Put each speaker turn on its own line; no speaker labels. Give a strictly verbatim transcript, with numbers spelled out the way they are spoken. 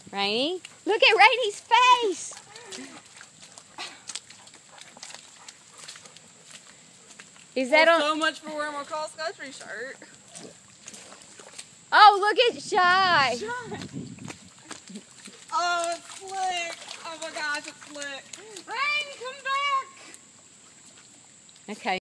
Rainy? Look at Rainy's face! Is that
well,
on?
So much for wearing my cross country shirt.
Oh, look at Shy!
Shy. Oh, it's slick! Oh my gosh, it's slick! Rain, come back!
Okay.